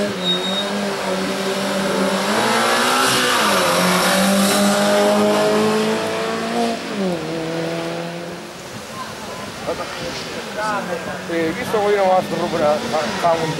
Visto che io non vado proprio a fare un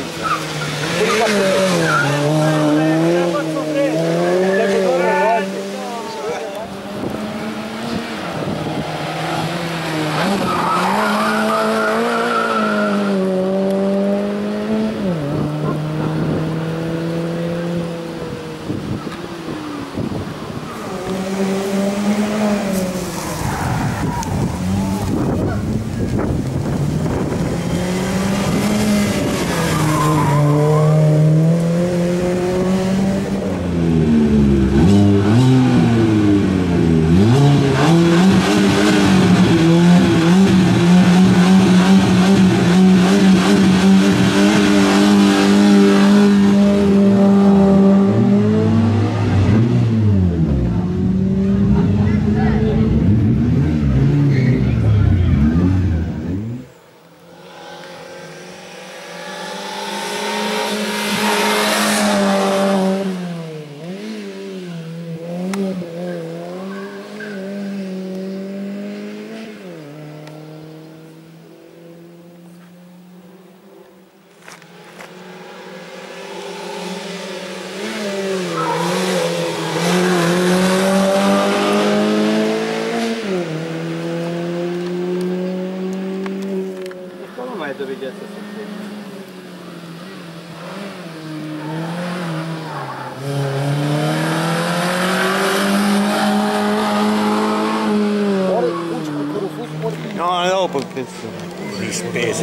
No, dopo penso. Di spese.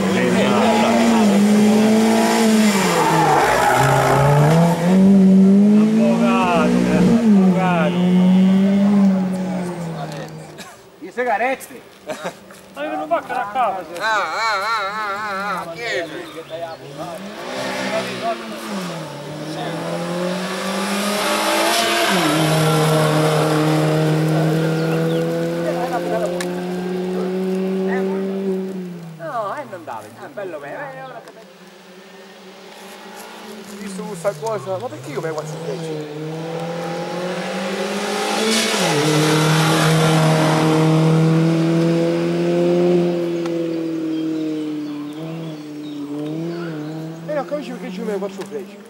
I sigarette! Ma io non faccio a casa! Che no, non andava, è bello bene. Ho visto questa cosa, ma perché io mi faccio frecce? E non capisci perché io mi faccio frecce?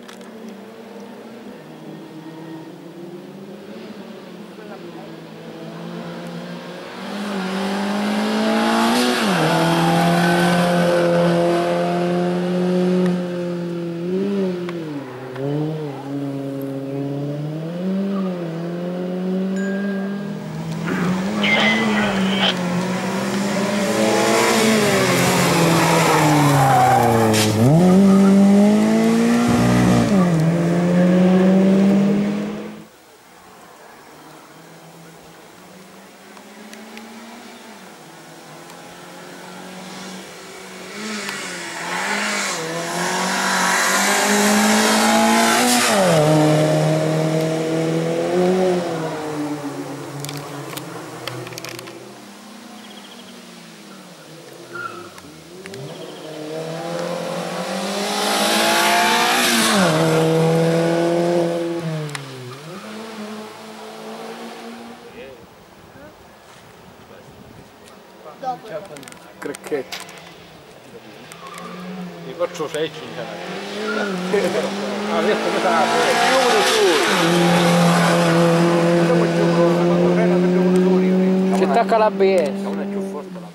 Cricchetti. Mi faccio 6 Adesso mi sarà più città calabrese. Non è più forte la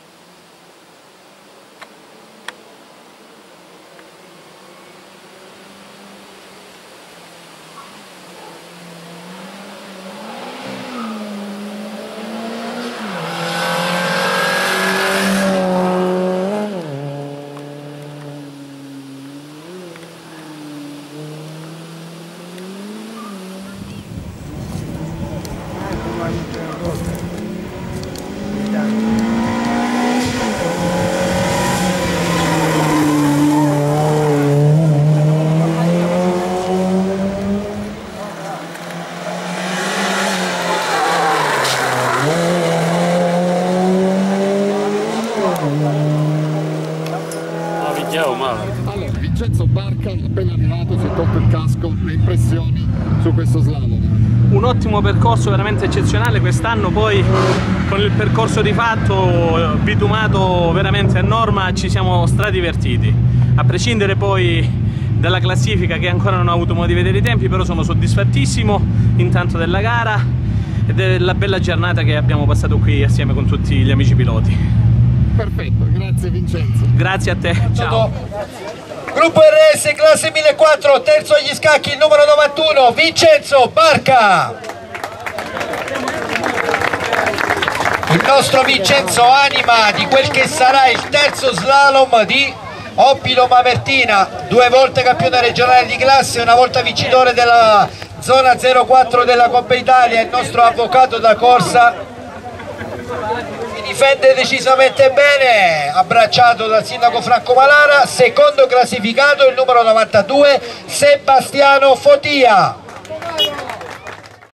male. Vincenzo Barca, appena arrivato, si è tolto il casco, le impressioni su questo slalom? Un ottimo percorso, veramente eccezionale. Quest'anno poi con il percorso rifatto, bitumato veramente a norma, ci siamo stradivertiti. A prescindere poi dalla classifica, che ancora non ho avuto modo di vedere i tempi, però sono soddisfattissimo intanto della gara e della bella giornata che abbiamo passato qui assieme con tutti gli amici piloti. Perfetto, grazie Vincenzo. Grazie a te, ciao. Gruppo RS classe 1004, terzo agli scacchi, il numero 91, Vincenzo Barca. Il nostro Vincenzo, anima di quel che sarà il terzo slalom di Oppilo Mamertina, 2 volte campione regionale di classe, una volta vincitore della zona 04 della Coppa Italia, il nostro avvocato da corsa. Si difende decisamente bene, abbracciato dal sindaco Franco Malara. Secondo classificato il numero 92, Sebastiano Fotia.